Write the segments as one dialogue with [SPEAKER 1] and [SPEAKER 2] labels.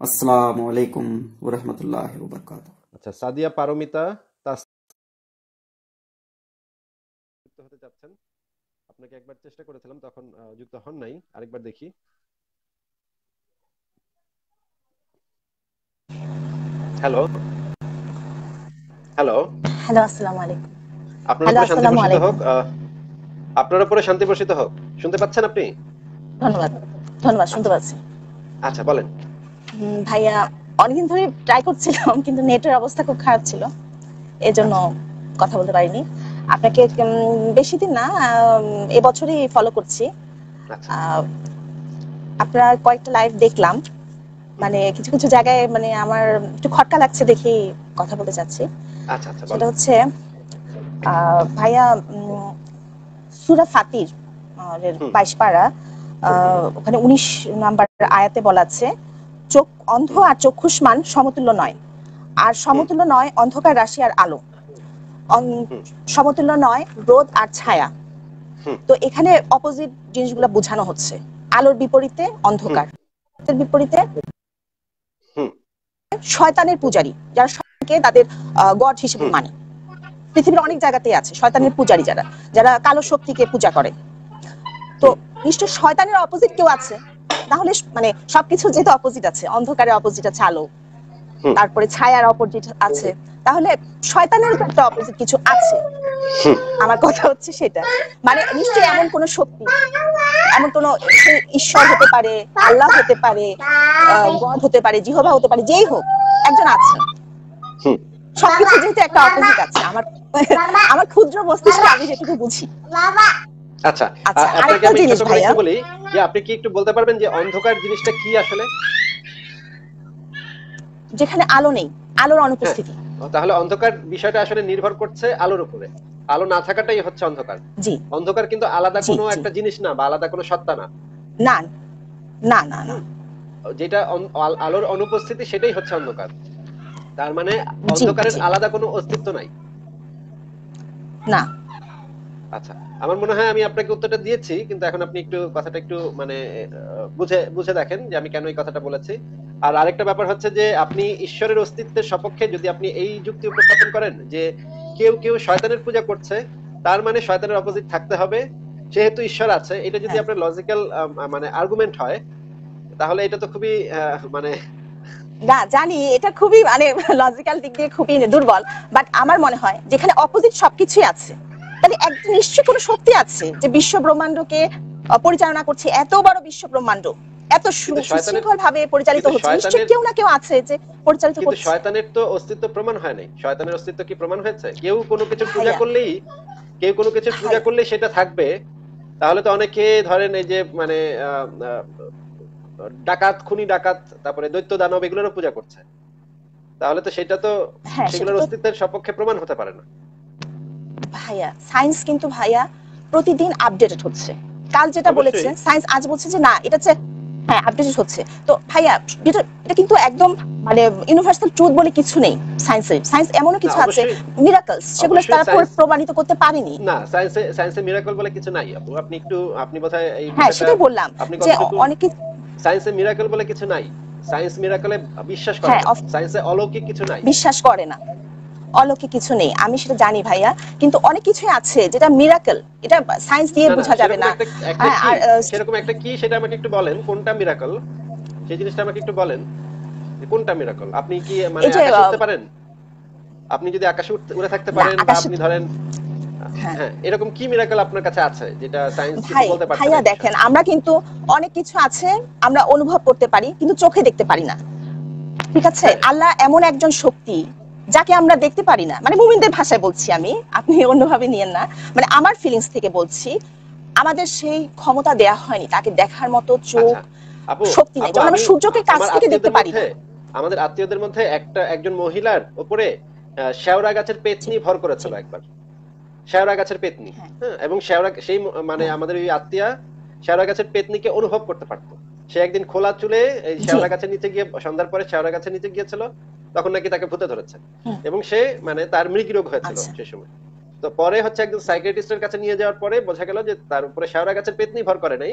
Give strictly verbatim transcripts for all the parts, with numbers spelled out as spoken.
[SPEAKER 1] আসসালামু আলাইকুম ওয়া রাহমাতুল্লাহি ওয়া বারাকাতুহু।
[SPEAKER 2] আচ্ছা, সাদিয়া পারমিতা তাস যুক্ত হতে চাচ্ছেন। আপনাকে একবার চেষ্টা করেছিলাম, তখন আহ, যুক্ত হন নাই। আরেকবার দেখি। হ্যালো হ্যালো
[SPEAKER 3] হ্যালো, আসসালামু আলাইকুম।
[SPEAKER 2] আপনার
[SPEAKER 3] হ্যালো,
[SPEAKER 2] উপরে শান্তি
[SPEAKER 3] আসসালামু
[SPEAKER 2] বর্ষিত হোক।
[SPEAKER 3] আলাইকুম।
[SPEAKER 2] আহ, আপনার উপরে শান্তি বর্ষিত হোক। শুনতে পাচ্ছেন আপনি?
[SPEAKER 3] ধন্যবাদ। ধন্যবাদ, শুনতে
[SPEAKER 2] আচ্ছা
[SPEAKER 3] পাচ্ছি।
[SPEAKER 2] আচ্ছা বলেন।
[SPEAKER 3] হুম, ভাইয়া, অনেকদিন ধরে ট্রাই করছিলাম কিন্তু নেটের অবস্থা খুব খারাপ ছিল। এজন্য
[SPEAKER 2] আচ্ছা
[SPEAKER 3] কথা বলতে পারিনি। আপনাকে উম, বেশি দিন না, আম, এবছরই ফলো করছি।
[SPEAKER 2] আচ্ছা
[SPEAKER 3] আহ, আপনার কয়েকটা লাইভ দেখলাম।
[SPEAKER 2] হুম,
[SPEAKER 3] মানে কিছু কিছু জায়গায় মানে আমার একটু খটকা লাগছে দেখি কথা বলতে চাচ্ছি।
[SPEAKER 2] আচ্ছা আচ্ছা
[SPEAKER 3] সেটা
[SPEAKER 2] বলেন।
[SPEAKER 3] হচ্ছে আহ, ভাইয়া, উম, সূরা ফাতির আহ, এর
[SPEAKER 2] হুম
[SPEAKER 3] বাইশ পারা, আহ, ওখানে উনিশ নাম্বার আয়াতে বলা আছে, চোখ অন্ধ
[SPEAKER 2] হুম
[SPEAKER 3] আর চক্ষুষ্মান সমতুল্য নয়, আর
[SPEAKER 2] হুম
[SPEAKER 3] সমতুল্য নয় অন্ধকার রাশি আর আলো, অন-
[SPEAKER 2] হুম
[SPEAKER 3] সমতুল্য নয় রোদ আর ছায়া।
[SPEAKER 2] হুম
[SPEAKER 3] তো এখানে অপোজিট জিনিসগুলো বোঝানো হচ্ছে। আলোর বিপরীতে
[SPEAKER 2] হুম
[SPEAKER 3] অন্ধকার, রোদের বিপরীতে
[SPEAKER 2] হুম
[SPEAKER 3] শয়তানের পূজারী, যারা শয়তানকে তাদের গড হিসেবে
[SPEAKER 2] হুম
[SPEAKER 3] মানে। পৃথিবীর অনেক জায়গাতেই আছে
[SPEAKER 2] হুম
[SPEAKER 3] শয়তানের পূজারী, যারা যারা কালো শক্তিকে পূজা করে। তো
[SPEAKER 2] হুম
[SPEAKER 3] নিশ্চয় শয়তানের অপোজিট কেউ আছে, তাহলে মানে সবকিছু যেহেতু অপোজিট আছে, অন্ধকারের অপোজিট আছে আলো,
[SPEAKER 2] হুম
[SPEAKER 3] তারপরে ছায়ার অপোজিট আছে, তাহলে শয়তানের একটা অপোজিট কিছু আছে।
[SPEAKER 2] হুম
[SPEAKER 3] আমার কথা হচ্ছে সেটা, মানে নিশ্চয়ই এমন কোন শক্তি, এমন কোন, সে ঈশ্বর হতে পারে, আল্লাহ হতে পারে, গড হতে পারে, জিহোবা হতে পারে, যেই হোক একজন আছে।
[SPEAKER 2] হুম
[SPEAKER 3] সবকিছু যেহেতু একটা অপোজিট আছে, আমার আমার ক্ষুদ্র মস্তিষ্কে আমি যেটুকু বুঝি।
[SPEAKER 2] আচ্ছা,
[SPEAKER 3] আচ্ছা,
[SPEAKER 2] আহ, আপনাকে
[SPEAKER 3] আরেকটা
[SPEAKER 2] আমি
[SPEAKER 3] জিনিস
[SPEAKER 2] ছোট করে
[SPEAKER 3] ভাইয়া,
[SPEAKER 2] একটু বলি যে আপনি কি একটু বলতে পারবেন যে অন্ধকার জিনিসটা কি আসলে?
[SPEAKER 3] যেখানে আলো নেই, আলোর
[SPEAKER 2] হ্যাঁ,
[SPEAKER 3] অনুপস্থিতি।
[SPEAKER 2] ও তাহলে অন্ধকার বিষয়টা আসলে নির্ভর করছে আলোর উপরে। আলো না থাকাটাই হচ্ছে অন্ধকার।
[SPEAKER 3] জি,
[SPEAKER 2] অন্ধকার কিন্তু আলাদা
[SPEAKER 3] জি,
[SPEAKER 2] কোনো
[SPEAKER 3] জি।
[SPEAKER 2] একটা জিনিস না, বা আলাদা কোনো সত্তা না।
[SPEAKER 3] না, না, না, না।
[SPEAKER 2] হুম যেটা অন- আল- আলোর অনুপস্থিতি সেটাই হচ্ছে অন্ধকার। তার মানে
[SPEAKER 3] জি,
[SPEAKER 2] অন্ধকারের
[SPEAKER 3] জি।
[SPEAKER 2] আলাদা কোনো অস্তিত্ব নাই।
[SPEAKER 3] না।
[SPEAKER 2] আচ্ছা, আমার মনে হয় আমি আপনাকে উত্তরটা দিয়েছি, কিন্তু এখন আপনি একটু কথাটা একটু মানে আহ, বুঝে বুঝে দেখেন যে আমি কেন এই কথাটা বলেছি। আর আরেকটা ব্যাপার হচ্ছে যে আপনি ঈশ্বরের অস্তিত্বের সপক্ষে যদি আপনি এই যুক্তি উপস্থাপন করেন যে কেউ কেউ শয়তানের পূজা করছে, তার মানে শয়তানের অপোজিট থাকতে হবে, সেহেতু ঈশ্বর আছে, এটা যদি
[SPEAKER 3] হ্যাঁ,
[SPEAKER 2] আপনার লজিক্যাল মানে আর্গুমেন্ট হয়, তাহলে এটা তো খুবই আহ, মানে
[SPEAKER 3] না জানি এটা খুবই মানে লজিক্যাল দিক দিয়ে খুবই দুর্বল, বাট আমার মনে হয় যেখানে অপোজিট সবকিছুই আছে, তাহলে একদম নিশ্চয়ই কোনো শক্তি আছে যে বিশ্ব ব্রহ্মাণ্ডকে আহ, পরিচালনা করছে। এত বড় বিশ্ব ব্রহ্মাণ্ড এত
[SPEAKER 2] কিন্তু শয়তানের
[SPEAKER 3] সুশৃঙ্খল ভাবে পরিচালিত
[SPEAKER 2] কিন্তু
[SPEAKER 3] হচ্ছে, নিশ্চয়ই
[SPEAKER 2] শয়তানের
[SPEAKER 3] কেউ না কেউ আছে যে পরিচালিত
[SPEAKER 2] কিন্তু
[SPEAKER 3] করছে।
[SPEAKER 2] শয়তানের তো অস্তিত্ব প্রমাণ হয় নাই। শয়তানের অস্তিত্ব কি প্রমাণ হয়েছে? কেউ কোনো কিছু পূজা
[SPEAKER 3] ভাইয়া,
[SPEAKER 2] করলেই কেউ কোনো কিছুর পূজা
[SPEAKER 3] ভাইয়া,
[SPEAKER 2] করলেই সেটা থাকবে। তাহলে তো অনেকে ধরেন এই যে মানে আহ, আহ, ডাকাত, খুনি ডাকাত, তারপরে দৈত্য দানব এগুলোরও পূজা করছে। তাহলে তো সেটা তো
[SPEAKER 3] হ্যাঁ সেটা
[SPEAKER 2] সেগুলোর
[SPEAKER 3] তো।
[SPEAKER 2] অস্তিত্বের সপক্ষে প্রমাণ হতে পারে না।
[SPEAKER 3] ভাইয়া, সায়েন্স কিন্তু ভাইয়া প্রতিদিন আপডেটেড হচ্ছে। কাল যেটা
[SPEAKER 2] অবশ্যই।
[SPEAKER 3] বলেছিলেন, সায়েন্স আজ বলছে যে না, এটা হচ্ছে, হ্যাঁ আপডেটেড হচ্ছে। তো ভাইয়া, এটা এটা কিন্তু একদম মানে ইউনিভার্সাল ট্রুথ বলে কিছু নেই সায়েন্সে। সায়েন্স এমনও
[SPEAKER 2] না
[SPEAKER 3] কিছু আছে,
[SPEAKER 2] অবশ্যই,
[SPEAKER 3] মিরাকলস, সেগুলো
[SPEAKER 2] অবশ্যই
[SPEAKER 3] তারা
[SPEAKER 2] সায়েন্স,
[SPEAKER 3] প্রমাণিত করতে পারেনি।
[SPEAKER 2] না সায়েন্সে সায়েন্সে মিরাকল বলে কিছু নাই আপু। আপনি একটু আপনি বোধহয় এই
[SPEAKER 3] হ্যাঁ
[SPEAKER 2] বিষয়টা
[SPEAKER 3] সেটাই বললাম,
[SPEAKER 2] আপনি
[SPEAKER 3] যে
[SPEAKER 2] কতটুকু,
[SPEAKER 3] অনেক কিছু।
[SPEAKER 2] সায়েন্সে মিরাকল বলে কিছু নাই। সায়েন্স মিরাকলে বিশ্বাস করে
[SPEAKER 3] হ্যাঁ,
[SPEAKER 2] না।
[SPEAKER 3] of-
[SPEAKER 2] সায়েন্সে অলৌকিক কিছু নাই।
[SPEAKER 3] বিশ্বাস করে না, অলৌকিক কিছু নেই, আমি সেটা জানি ভাইয়া। কিন্তু অনেক কিছুই আছে যেটা মিরাকল, এটা সায়েন্স দিয়ে
[SPEAKER 2] না না
[SPEAKER 3] বোঝা যাবে
[SPEAKER 2] সেরকম
[SPEAKER 3] না।
[SPEAKER 2] একটা একটা
[SPEAKER 3] হ্যাঁ,
[SPEAKER 2] কি,
[SPEAKER 3] আর আহ,
[SPEAKER 2] সেরকম একটা কি সেটা আমাকে একটু বলেন, কোনটা মিরাকল? সেই জিনিসটা আমাকে একটু বলেন যে কোনটা মিরাকল। আপনি কি মানে
[SPEAKER 3] এই যে
[SPEAKER 2] আকাশে
[SPEAKER 3] আহ,
[SPEAKER 2] উঠতে পারেন? আপনি যদি আকাশে উঠতে উড়ে থাকতে
[SPEAKER 3] না
[SPEAKER 2] পারেন, বা
[SPEAKER 3] আকাশে,
[SPEAKER 2] আপনি ধরেন আহ,
[SPEAKER 3] হ্যাঁ
[SPEAKER 2] হ্যাঁ, এরকম কি মিরাকল আপনার কাছে আছে যেটা সায়েন্স কিছু
[SPEAKER 3] ভাই,
[SPEAKER 2] বলতে পারছে না
[SPEAKER 3] ভাইয়া
[SPEAKER 2] এই
[SPEAKER 3] দেখেন,
[SPEAKER 2] বিষয়ে?
[SPEAKER 3] আমরা কিন্তু অনেক কিছু আছে আমরা অনুভব করতে পারি কিন্তু চোখে দেখতে পারি না। ঠিক আছে,
[SPEAKER 2] হ্যাঁ
[SPEAKER 3] আল্লাহ এমন একজন শক্তি যাকে আমরা দেখতে পারি না, মানে মুমিনদের ভাষায় বলছি আমি, আপনি অন্যভাবে নিয়েন না, মানে আমার ফিলিংস থেকে বলছি, আমাদের সেই ক্ষমতা দেয়া হয়নি তাকে দেখার মতো চোখ,
[SPEAKER 2] আচ্ছা আপু,
[SPEAKER 3] শক্তি নেই,
[SPEAKER 2] আপু
[SPEAKER 3] যেমন
[SPEAKER 2] আমি
[SPEAKER 3] আমরা সূর্যকে কাছ
[SPEAKER 2] আমার
[SPEAKER 3] থেকে দেখতে
[SPEAKER 2] আত্মীয়দের
[SPEAKER 3] পারি
[SPEAKER 2] মধ্যে
[SPEAKER 3] না।
[SPEAKER 2] আমাদের আত্মীয়দের মধ্যে একটা একজন মহিলার উপরে আহ, শেওড়া গাছের
[SPEAKER 3] জি,
[SPEAKER 2] পেতনি ভর
[SPEAKER 3] জি,
[SPEAKER 2] করেছিল একবার। শেওড়া গাছের পেতনি।
[SPEAKER 3] হ্যাঁ,
[SPEAKER 2] হ্যাঁ, এবং শেওড়া সেই ম- মানে
[SPEAKER 3] হ্যাঁ,
[SPEAKER 2] আমাদের ওই আত্মীয়া শেওড়া গাছের পেতনিকে অনুভব করতে পারতো। সে একদিন খোলা চুলে এই
[SPEAKER 3] জি,
[SPEAKER 2] শেওড়া গাছের নিচে গিয়ে, সন্ধ্যার পরে শেওড়া গাছের নিচে গিয়েছিল, তখন নাকি তাকে ভূতে ধরেছে।
[SPEAKER 3] হুম,
[SPEAKER 2] এবং সে মানে তার মৃগী রোগ হয়েছিল
[SPEAKER 3] আচ্ছা,
[SPEAKER 2] সে সময়। তো পরে হচ্ছে একজন সাইকিয়াট্রিস্টের কাছে নিয়ে যাওয়ার পরে বোঝা গেল যে তার উপরে শেওড়া গাছের পেতনি ভর করে নাই,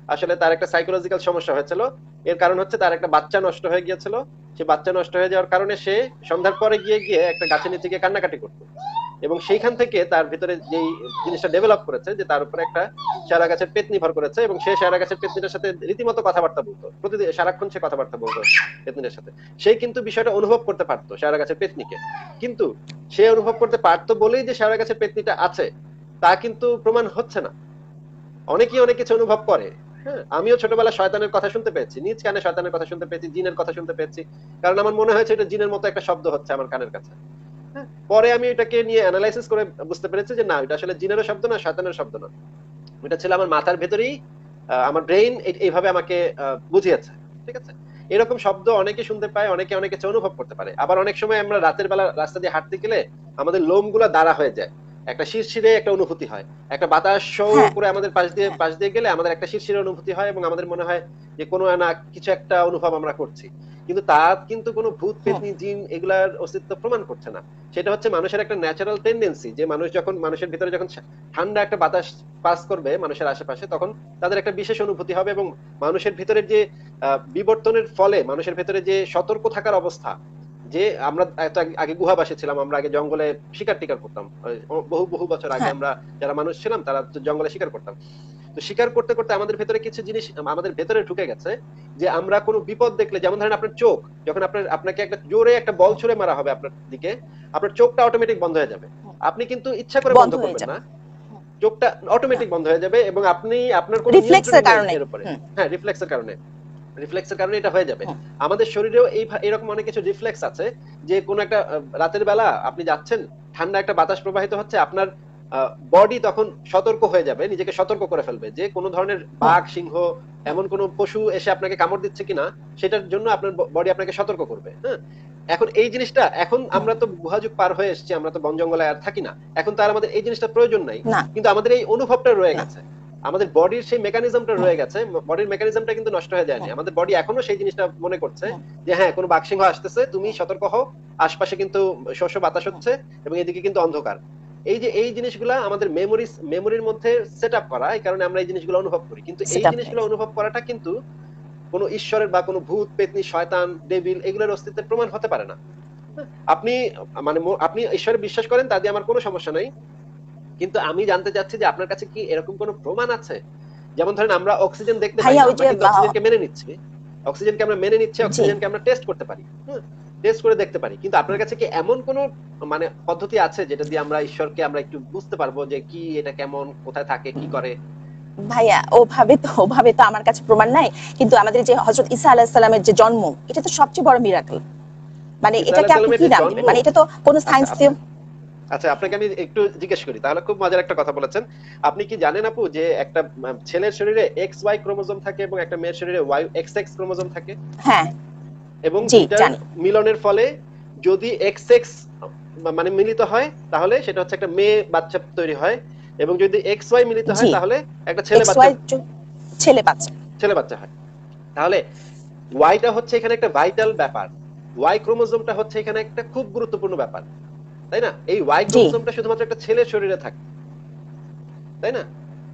[SPEAKER 2] আসলে তার একটা সাইকোলজিক্যাল সমস্যা হয়েছিল। এর কারণ হচ্ছে তার একটা বাচ্চা নষ্ট হয়ে গিয়েছিল। সে বাচ্চা নষ্ট হয়ে যাওয়ার কারণে সে সন্ধ্যার পরে গিয়ে গিয়ে একটা গাছের নিচে গিয়ে কান্নাকাটি করতো, এবং সেইখান থেকে তার ভিতরে যেই জিনিসটা ডেভেলপ করেছে যে তার উপরে একটা শেয়ারা গাছের পেতনি ভর করেছে, এবং সে শেয়ারা গাছের পেতনিটার সাথে রীতিমতো কথাবার্তা বলতো, প্রতিদিন সারাক্ষণ সে কথাবার্তা বলতো পেতনিটার সাথে। সে কিন্তু বিষয়টা অনুভব করতে পারতো শেয়ারা গাছের পেতনিকে, কিন্তু সে অনুভব করতে পারতো বলেই যে শেয়ারা গাছের পেতনিটা আছে তা কিন্তু প্রমাণ হচ্ছে না। অনেকেই অনেক কিছু অনুভব করে। হ্যাঁ, আমিও ছোটবেলায় শয়তানের কথা শুনতে পেয়েছি, নিজ কানে শয়তানের কথা শুনতে পেয়েছি, জিনের কথা শুনতে পেয়েছি, কারণ আমার মনে হয়েছে এটা জিনের মতো একটা শব্দ হচ্ছে আমার কানের কাছে। পরে আমি এটাকে নিয়ে অ্যানালাইসিস করে বুঝতে পেরেছি যে না, এটা আসলে জিনেরও শব্দ না, শয়তানের শব্দ না, এটা ছিল আমার মাথার ভেতরেই আমার ব্রেইন এইভাবে আমাকে বুঝিয়েছে। ঠিক আছে, এরকম শব্দ অনেকে শুনতে পায়, অনেকে অনেকে অনুভব করতে পারে। আবার অনেক সময় আমরা রাতের বেলা রাস্তা দিয়ে হাঁটতে গেলে আমাদের লোমগুলো দাঁড়া হয়ে যায়, একটা শিরশিরে একটা অনুভূতি হয়, একটা বাতাস শো করে আমাদের পাশ দিয়ে পাশ দিয়ে গেলে আমাদের একটা শিরশিরে অনুভূতি হয়, এবং আমাদের মনে হয় যে কোনো না কিছু একটা অনুভব আমরা করছি, কিন্তু তার কিন্তু কোনো ভূত পেতনি জিন এগুলার অস্তিত্ব প্রমাণ করছে না। সেটা হচ্ছে মানুষের একটা ন্যাচারাল টেন্ডেন্সি, যে মানুষ যখন মানুষের ভিতরে যখন ঠান্ডা একটা বাতাস পাস করবে মানুষের আশেপাশে, তখন তাদের একটা বিশেষ অনুভূতি হবে, এবং মানুষের ভিতরে যে বিবর্তনের ফলে মানুষের ভিতরে যে সতর্ক থাকার অবস্থা, যে আমরা এত আগে গুহাবাসী ছিলাম, আমরা আগে জঙ্গলে শিকার টিকার করতাম, বহু বহু বছর আগে আমরা যারা মানুষ ছিলাম তারা জঙ্গলে শিকার করতাম। তো শিকার করতে করতে আমাদের ভেতরে কিছু জিনিস আমাদের ভেতরে ঢুকে গেছে, যে আমরা কোনো বিপদ দেখলে, যেমন ধরেন আপনার চোখ, যখন আপনার আপনাকে একটা জোরে একটা বল ছুড়ে মারা হবে আপনার দিকে, আপনার চোখটা অটোমেটিক বন্ধ হয়ে যাবে। আপনি কিন্তু ইচ্ছা করে বন্ধ করবেন না, চোখটা অটোমেটিক বন্ধ হয়ে যাবে, এবং আপনি আপনার কোনো
[SPEAKER 3] রিফ্লেক্সের কারণে,
[SPEAKER 2] হ্যাঁ রিফ্লেক্সের কারণে রিফ্লেক্সের কারণে এটা হয়ে যাবে। আমাদের শরীরেও এই এরকম অনেক কিছু রিফ্লেক্স আছে, যে কোন একটা রাতের বেলা আপনি যাচ্ছেন, ঠান্ডা একটা বাতাস প্রবাহিত হচ্ছে, আপনার বডি তখন সতর্ক হয়ে যাবে, নিজেকে সতর্ক করে ফেলবে যে কোনো ধরনের বাঘ, সিংহ, এমন কোন পশু এসে আপনাকে কামড় দিচ্ছে কিনা, সেটার জন্য আপনার বডি আপনাকে সতর্ক করবে। হ্যাঁ, এখন এই জিনিসটা, এখন আমরা তো গুহাযুগ পার হয়ে এসেছি, আমরা তো বন জঙ্গলে আর থাকি না, এখন তো আর আমাদের এই জিনিসটা প্রয়োজন নাই, কিন্তু আমাদের এই অনুভবটা রয়ে গেছে, আমাদের বডির সেই মেকানিজমটা রয়ে গেছে, বডির মেকানিজমটা কিন্তু নষ্ট হয়ে যায়নি। আমাদের বডি এখনো সেই জিনিসটা মনে করছে যে হ্যাঁ, কোনো বাঘ সিংহ আসতেছে, তুমি সতর্ক হও, আশপাশে কিন্তু শস্য বাতাস হচ্ছে এবং এদিকে কিন্তু অন্ধকার। এই যে এই জিনিসগুলা আমাদের মেমোরি মেমোরির মধ্যে সেট আপ করা, এই কারণে আমরা এই জিনিসগুলো অনুভব করি, কিন্তু এই জিনিসগুলো অনুভব করাটা কিন্তু কোনো ঈশ্বরের বা কোনো ভূত পেতনি, শয়তান, ডেভিল এগুলোর অস্তিত্বের প্রমাণ হতে পারে না। আপনি মানে আপনি ঈশ্বরে বিশ্বাস করেন, তা দিয়ে আমার কোনো সমস্যা নাই, কিন্তু আমি জানতে চাচ্ছি যে আপনার কাছে কি এরকম কোনো প্রমাণ আছে? যেমন ধরেন আমরা অক্সিজেন দেখতে পাই, আমরা কিন্তু অক্সিজেনকে মেনে নিচ্ছি, অক্সিজেনকে আমরা মেনে নিচ্ছি, অক্সিজেনকে আমরা টেস্ট করতে পারি, হ্যাঁ টেস্ট করে দেখতে পারি, কিন্তু আপনার কাছে কি এমন কোন মানে পদ্ধতি আছে যেটা দিয়ে আমরা ঈশ্বরকে আমরা একটু বুঝতে পারবো যে কি এটা কেমন, কোথায় থাকে, কি করে?
[SPEAKER 3] ভাইয়া ওভাবে তো ওভাবে তো আমার কাছে প্রমাণ নাই, কিন্তু আমাদের যে হযরত ঈসা আলাইহিস সালামের যে জন্ম, এটা তো সবচেয়ে বড় মিরাকল। মানে এটাকে আপনি কি নাম দিবেন? মানে এটা তো কোন সায়েন্স দিয়ে।
[SPEAKER 2] আচ্ছা, আপনাকে আমি একটু জিজ্ঞেস করি তাহলে, খুব মজার একটা কথা বলেছেন। আপনি কি জানেন আপু যে একটা ছেলের শরীরে এক্স ওয়াই ক্রোমোজোম থাকে এবং একটা মেয়ের শরীরে ওয়াই এক্স এক্স ক্রোমোজোম থাকে?
[SPEAKER 3] হ্যাঁ,
[SPEAKER 2] এবং দুইটার মিলনের ফলে যদি এক্স এক্স মানে মিলিত হয় তাহলে সেটা হচ্ছে একটা মেয়ে বাচ্চা তৈরি হয়, এবং যদি এক্স ওয়াই মিলিত হয় তাহলে একটা ছেলে বাচ্চা
[SPEAKER 3] ছেলে বাচ্চা
[SPEAKER 2] ছেলে বাচ্চা হয়। তাহলে ওয়াইটা হচ্ছে এখানে একটা ভাইটাল ব্যাপার, ওয়াই ক্রোমোজোমটা হচ্ছে এখানে একটা খুব গুরুত্বপূর্ণ ব্যাপার, তাই না? এই ওয়াই ক্রোমোজোমটা শুধুমাত্র একটা ছেলের শরীরে থাকে, তাই না?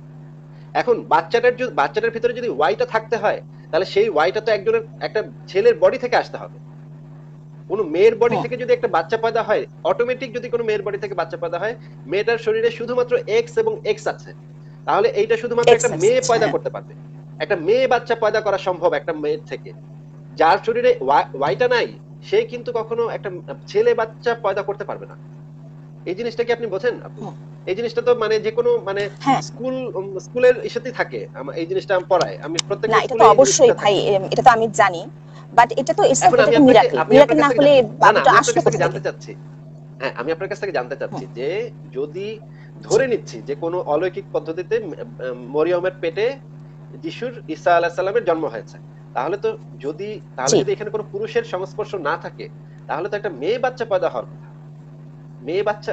[SPEAKER 2] এখন বাচ্চাটার যদি বাচ্চাটার ভিতরে যদি ওয়াইটা থাকতে হয়, তাহলে সেই ওয়াইটা তো একজনের একটা ছেলের বডি থেকে আসতে হবে। কোন মেয়ের বডি থেকে যদি একটা বাচ্চা পয়দা হয়, অটোমেটিক যদি কোনো মেয়ের বডি থেকে বাচ্চা পয়দা হয়, মেয়েটার শরীরে শুধুমাত্র এক্স এবং এক্স আছে, তাহলে এইটা শুধুমাত্র একটা মেয়ে পয়দা করতে পারবে। একটা মেয়ে বাচ্চা পয়দা করা সম্ভব একটা মেয়ের থেকে। যার শরীরে ওয়াইটা নাই, সে কিন্তু কখনো একটা ছেলে বাচ্চা পয়দা করতে পারবে না। এই জিনিসটা কি আপনি বোঝেন? এই জিনিসটা তো মানে যে কোনো মানে স্কুল স্কুলের ইস্যুতেই থাকে, এই জিনিসটা আমি পড়াই, আমি প্রত্যেক
[SPEAKER 3] না, এটা তো অবশ্যই ভাই, এটা তো আমি জানি, বাট এটা তো ইটস একটা মিরাকল। মিরাকল না হলে বাবুটা আসলে কোথা থেকে?
[SPEAKER 2] জানতে চাচ্ছি, হ্যাঁ আমি আপনার কাছ থেকে জানতে চাচ্ছি যে যদি ধরে নিচ্ছি যে কোনো অলৌকিক পদ্ধতিতে মরিয়মের পেটে যিশুর ঈসা আলাইহিস সালামের জন্ম হয়েছে, তাহলে তো যদি তাহলে যদি এখানে কোনো পুরুষের সংস্পর্শ না থাকে, তাহলে তো একটা মেয়ে বাচ্চা পয়দা হওয়ার কথা। মেয়ে বাচ্চা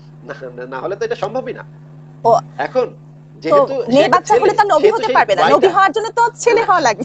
[SPEAKER 2] না হলে তো এটা সম্ভবই না। এখন যেহেতু
[SPEAKER 3] মেয়ে বাচ্চা হলে তো নবী হতে পারবে না, নবী হওয়ার জন্য তো ছেলে হওয়া লাগে।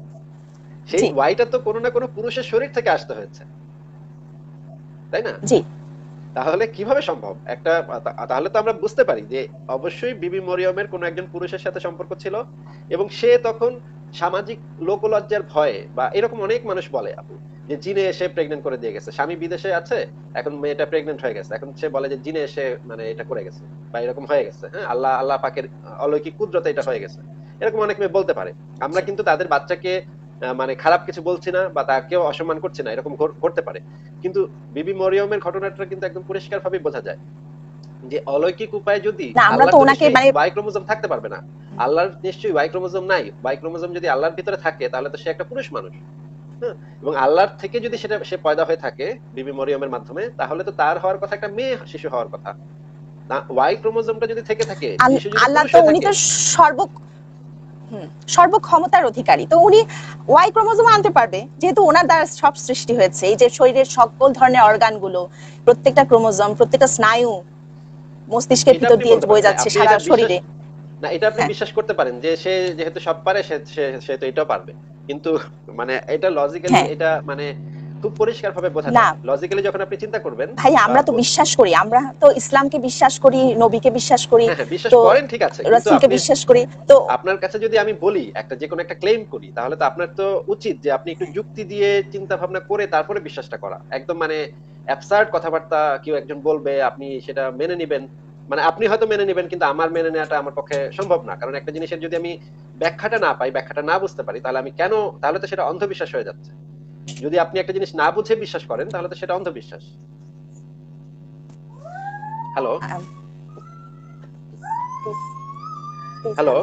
[SPEAKER 2] সেই ওয়াইটা তো কোনো না কোনো পুরুষের শরীর থেকে আসতে হয়েছে, তাই না?
[SPEAKER 3] জি।
[SPEAKER 2] তাহলে কিভাবে সম্ভব একটা, তাহলে তো আমরা বুঝতে পারি যে অবশ্যই বিবি মরিয়মের কোন একজন পুরুষের সাথে সম্পর্ক ছিল, এবং সে তখন সামাজিক লোকলজ্জার ভয়ে, বা এরকম অনেক মানুষ বলে আপু যে জিনে এসে প্রেগনেন্ট করে দিয়ে গেছে, স্বামী বিদেশে আছে, এখন মেয়েটা প্রেগনেন্ট হয়ে গেছে, এখন সে বলে যে জিনে এসে মানে এটা করে গেছে বা এরকম হয়ে গেছে, হ্যাঁ আল্লাহ আল্লাহ পাকের অলৌকিক কুদরতে এটা হয়ে গেছে, এরকম অনেক মেয়ে বলতে পারে। আমরা কিন্তু তাদের বাচ্চাকে মানে খারাপ কিছু বলছি না বা তাকেও অসম্মান করছি না, এরকম করতে পারে। কিন্তু বিবি মরিয়মের ঘটনাটা কিন্তু একদম পরিষ্কার ভাবে বোঝা যায় যে অলৌকিক উপায় যদি আল্লাহর তো নিশ্চয়ই ওয়াই ক্রোমোজোম থাকতে পারবে না, আল্লাহর নিশ্চয়ই ওয়াই ক্রোমোজোম নাই, ওয়াই ক্রোমোজোম যদি আল্লাহর ভিতরে থাকে তাহলে তো সে একটা পুরুষ মানুষ, হ্যাঁ, এবং আল্লাহর থেকে যদি সেটা সে পয়দা হয়ে থাকে বিবি মরিয়মের মাধ্যমে, তাহলে তো তার হওয়ার কথা একটা মেয়ে শিশু হওয়ার কথা না। ওয়াই ক্রোমোজোমটা যদি থেকে থাকে, শিশু যদি
[SPEAKER 3] আল্লাহ তো উনি তো সর্ব সর্বক্ষমতার অধিকারী, তো উনি ওয়াই ক্রোমোজোম আনতে পারবে, যেহেতু ওনার দ্বারা সব সৃষ্টি হয়েছে। এই যে শরীরের সকল ধরনের অর্গান গুলো, প্রত্যেকটা ক্রোমোজোম, প্রত্যেকটা স্নায়ু মস্তিষ্কের ভিতর দিয়ে বয়ে যাচ্ছে সারা শরীরে।
[SPEAKER 2] না, এটা আপনি বিশ্বাস করতে পারেন যে সে যেহেতু সব পারে সে সে তো এটাও পারবে, কিন্তু মানে এটা লজিক্যালি এটা মানে খুব পরিষ্কার ভাবে বোঝা যায়। লজিক্যালি যখন আপনি চিন্তা করবেন,
[SPEAKER 3] ভাই আমরা তো বিশ্বাস করি, আমরা তো ইসলামকে বিশ্বাস করি, নবীকে বিশ্বাস করি,
[SPEAKER 2] হ্যাঁ বিশ্বাস করেন ঠিক আছে, কিন্তু
[SPEAKER 3] রাসূলকে বিশ্বাস করি। তো
[SPEAKER 2] আপনার কাছে যদি আমি বলি একটা যে কোনো একটা ক্লেম করি, তাহলে তো আপনার তো উচিত যে আপনি একটু যুক্তি দিয়ে চিন্তা ভাবনা করে তারপরে বিশ্বাসটা করা। একদম মানে অ্যাবসার্ড কথাবার্তা কেউ একজন বলবে, আপনি সেটা মেনে নেবেন, মানে আপনি হয়তো মেনে নেবেন কিন্তু আমার মেনে নেওয়াটা আমার পক্ষে সম্ভব না। কারণ একটা জিনিসের যদি আমি ব্যাখ্যাটা না পাই, ব্যাখ্যাটা না বুঝতে পারি, তাহলে আমি কেন, তাহলে তো সেটা অন্ধবিশ্বাস হয়ে যাচ্ছে। যদি আপনি একটা জিনিস না বুঝে বিশ্বাস করেন তাহলে তো সেটা অন্ধবিশ্বাস। হ্যালো হ্যালো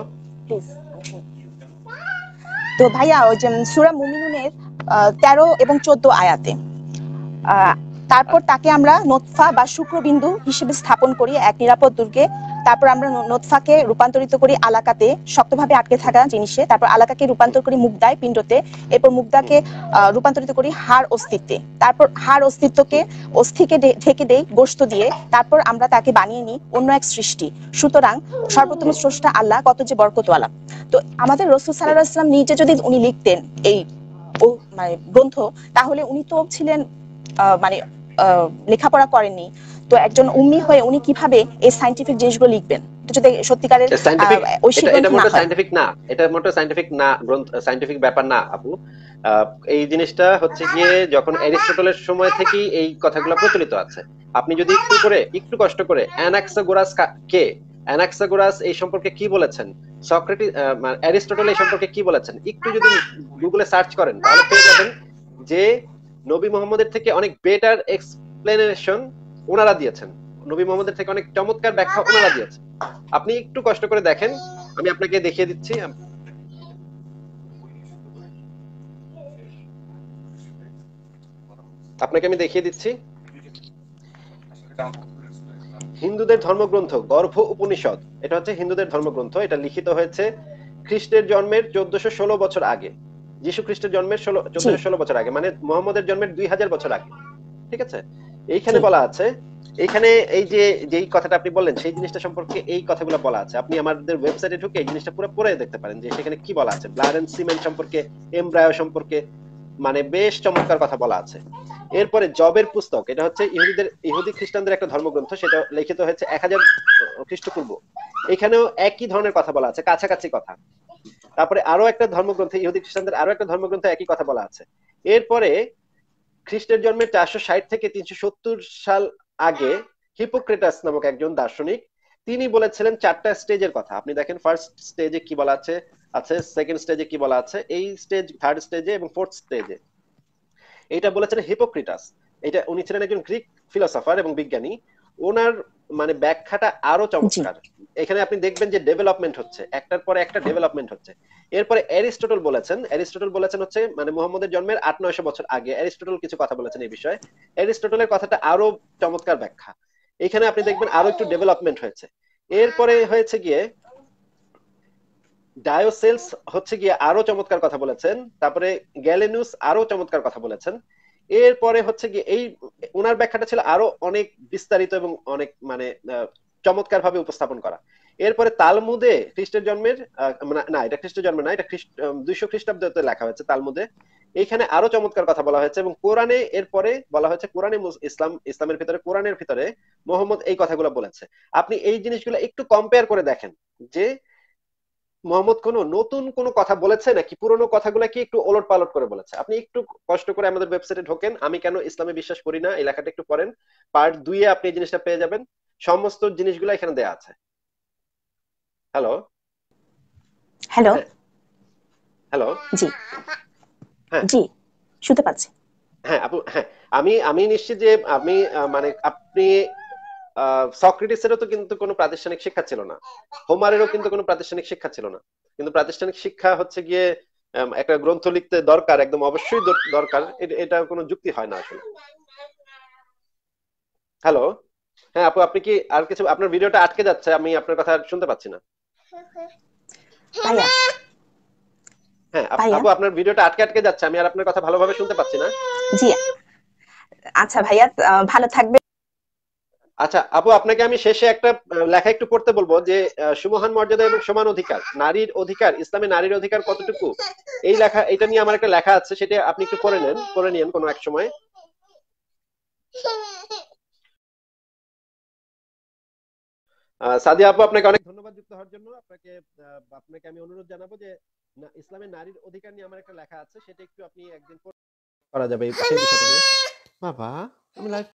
[SPEAKER 3] তো ভাইয়া ওই যে সূরা মুমিনুনের তেরো এবং চোদ্দ আয়াতে তারপর তাকে আমরা নোতফা বা শুক্রবিন্দু হিসেবে স্থাপন করি এক নিরাপদ দুর্গে, তারপর আমরা নোতফাকে রূপান্তরিত করি আলাকাতে, শক্তভাবে আটকে থাকা জিনিসে, তারপর আলাকাকে রূপান্তর করি মুগদায় পিণ্ডতে, এরপর মুগদাকে রূপান্তরিত করি হাড় অস্তিত্বে, তারপর হাড় অস্তিত্বকে অস্থিকে ঢেকে দেই গোশত দিয়ে, তারপর আমরা তাকে বানিয়ে নিই অন্য এক সৃষ্টি। সুতরাং সর্বোত্তম স্রষ্টা আল্লাহ কত যে বরকতওয়ালা। তো আমাদের রাসূল সাল্লাল্লাহু আলাইহি ওয়াসাল্লাম নিজে যদি উনি লিখতেন এই মানে গ্রন্থ, তাহলে উনি তো ছিলেন মানে লেখাপড়া করেননি, তো একজন উম্মি হয়ে উনি কিভাবে এই সায়েন্টিফিক জিনিসগুলো লিখবেন? এটা যদি সত্যিকারের ঐশী গ্রন্থ না হয়।
[SPEAKER 2] সায়েন্টিফিক না, এটা মোটেও সায়েন্টিফিক না, গ্রন্থ সায়েন্টিফিক ব্যাপার না আপু। এই জিনিসটা হচ্ছে গিয়ে যখন অ্যারিস্টটলের সময় থেকেই এই কথাগুলো প্রচলিত আছে। আপনি যদি একটু করে একটু কষ্ট করে অ্যানাক্সাগোরাস কে, অ্যানাক্সাগোরাস এই সম্পর্কে কি বলেছেন, সক্রেটিস অ্যারিস্টটল এই সম্পর্কে কি বলেছেন, একটু যদি গুগলে সার্চ করেন তাহলে পেয়ে যাবেন যে নবী মুহাম্মদের থেকে অনেক বেটার এক্সপ্লেনেশন ওনারা দিয়েছেন, নবী মুহাম্মদের থেকে অনেক চমৎকার ব্যাখ্যা ওনারা দিয়েছেন। আপনি একটু কষ্ট করে দেখেন, আমি আপনাকে দেখিয়ে দিচ্ছি। আপনাকে আমি দেখিয়ে দিচ্ছি হিন্দুদের ধর্মগ্রন্থ গর্ভ উপনিষদ, এটা হচ্ছে হিন্দুদের ধর্মগ্রন্থ। এটা লিখিত হয়েছে খ্রিস্টের জন্মের চোদ্দশো ষোলো বছর আগে, যীশু খ্রিস্টের জন্মের ষোলো চোদ্দশো ষোলো বছর আগে, মানে মুহাম্মদের জন্মের দুই হাজার বছর আগে। ঠিক আছে, এইখানে বলা আছে, এইখানে এই যে যেই কথাটা আপনি বললেন সেই জিনিসটা সম্পর্কে এই কথাগুলো বলা আছে। আপনি আমাদের ওয়েবসাইটে ঢুকে এই জিনিসটা পুরো পড়ে দেখতে পারেন যে সেখানে কি বলা আছে, ব্লাড এন্ড সিমেন্ট সম্পর্কে, এমব্রায়ো সম্পর্কে, মানে বেশ চমৎকার কথা বলা আছে। এরপরে জবের পুস্তক, এটা হচ্ছে ইহুদিদের ইহুদি খ্রিস্টানদের একটা ধর্মগ্রন্থ, সেটা লিখিত হয়েছে এক হাজার খ্রিস্টপূর্ব। এখানেও একই ধরনের কথা বলা আছে, কাছাকাছি কথা। তারপরে আরো একটা ধর্মগ্রন্থ, ইহুদি খ্রিস্টানদের আরো একটা ধর্মগ্রন্থ একই কথা বলা আছে। এরপরে খ্রিস্টের জন্মের চারশো ষাট থেকে তিনশো সত্তর সাল আগে হিপোক্রেটাস নামক একজন দার্শনিক, তিনি বলেছিলেন চারটা স্টেজের কথা। আপনি দেখেন ফার্স্ট স্টেজে কি বলা আছে আছে সেকেন্ড স্টেজে কি বলা আছে, এই স্টেজ থার্ড স্টেজে এবং ফোর্থ স্টেজে। এটা বলেছিলেন হিপোক্রেটাস। এটা উনি ছিলেন একজন গ্রিক ফিলোসফার এবং বিজ্ঞানী। ওনার মানে ব্যাখ্যাটা আরো চমৎকার। এখানে আপনি দেখবেন যে ডেভেলপমেন্ট হচ্ছে, একটার পরে একটা ডেভেলপমেন্ট হচ্ছে। এরপরে অ্যারিস্টটল বলেছেন, অ্যারিস্টটল বলেছেন হচ্ছে মানে মুহাম্মদের জন্মের আট নয়শো বছর আগে অ্যারিস্টটল কিছু কথা বলেছেন এই বিষয়ে। অ্যারিস্টটলের কথাটা আরো চমৎকার ব্যাখ্যা। এখানে আপনি দেখবেন আরো একটু ডেভেলপমেন্ট হয়েছে। এরপরে হয়েছে গিয়ে ডায়োসেলস হচ্ছে গিয়ে আরো চমৎকার কথা বলেছেন। তারপরে গ্যালেনুস আরো চমৎকার কথা বলেছেন। এরপরে হচ্ছে গিয়ে এই ওনার ব্যাখ্যাটা ছিল আরো অনেক বিস্তারিত এবং অনেক মানে চমৎকার ভাবে উপস্থাপন করা। এরপরে তালমুদে খ্রিস্টের জন্মের না, এটা খ্রিস্টের জন্ম না, এটা খ্রিস্ট দুইশো খ্রিস্টাব্দে লেখা হয়েছে তালমুদে। এইখানে আরো চমৎকার কথা বলা হয়েছে, এবং কোরআনে এরপরে বলা হয়েছে, কোরআনে ইসলাম ইসলামের ভিতরে কোরআনের ভিতরে মোহাম্মদ এই কথাগুলো বলেছে। আপনি এই জিনিসগুলো একটু কম্পেয়ার করে দেখেন যে মোহাম্মদ কোনো নতুন কোনো কথা বলেছে নাকি পুরোনো কথাগুলো কি একটু ওলট পালট করে বলেছে। আপনি একটু কষ্ট করে আমাদের ওয়েবসাইটে ঢোকেন, আমি কেন ইসলামে বিশ্বাস করি না এই লেখাটা একটু পড়েন, পার্ট দুইয়ে আপনি এই জিনিসটা পেয়ে যাবেন, সমস্ত জিনিসগুলো এখানে দেয়া আছে। হ্যালো
[SPEAKER 3] হ্যালো,
[SPEAKER 2] হ্যালো
[SPEAKER 3] জি
[SPEAKER 2] হ্যাঁ
[SPEAKER 3] জি শুনতে পাচ্ছি।
[SPEAKER 2] হ্যাঁ আপু, হ্যাঁ আমি আমি নিশ্চিত যে আমি আহ, মানে আপনি আহ সক্রেটিসেরও তো কিন্তু কোনো প্রাতিষ্ঠানিক শিক্ষা ছিল না, হোমারেরও কিন্তু কোনো প্রাতিষ্ঠানিক শিক্ষা ছিল না, কিন্তু প্রাতিষ্ঠানিক শিক্ষা হচ্ছে গিয়ে আম, একটা গ্রন্থ লিখতে দরকার, একদম অবশ্যই দর- দরকার, এ- এটা কোনো যুক্তি হয় না আসলে। হ্যালো হ্যাঁ আপু, আপনি কি আর কিছু, আপনার ভিডিওটা আটকে যাচ্ছে, আমি আপনার কথা আর শুনতে পাচ্ছি না।
[SPEAKER 3] ভাইয়া,
[SPEAKER 2] হ্যাঁ আপ-
[SPEAKER 3] ভাইয়া,
[SPEAKER 2] আপু আপনার ভিডিওটা আটকে আটকে যাচ্ছে, আমি আর আপনার কথা ভালোভাবে শুনতে পাচ্ছি না।
[SPEAKER 3] জি আচ্ছা ভাইয়া, আহ, ভালো থাকবে।
[SPEAKER 2] আচ্ছা আপু, আপনাকে আমি শেষে একটা আহ, লেখা একটু পড়তে বলবো যে আহ, সুমহান মর্যাদা এবং সমান অধিকার, নারীর অধিকার, ইসলামে নারীর অধিকার কতটুকু, এই লেখা, এটা নিয়ে আমার একটা লেখা আছে, সেটা আপনি একটু পড়ে নেন, পড়ে নিন কোনো এক সময়। আহ, সাদিয়া আপু, আপনাকে অনেক ধন্যবাদ যুক্ত হওয়ার জন্য। আপনাকে আহ, আপনাকে আমি অনুরোধ জানাবো যে না- ইসলামে নারীর অধিকার নিয়ে আমার একটা লেখা আছে, সেটা একটু আপনি একদিন পড়ে করা যাবে এই সেই বিষয়টা নিয়ে। বাবা, আমি লাইভ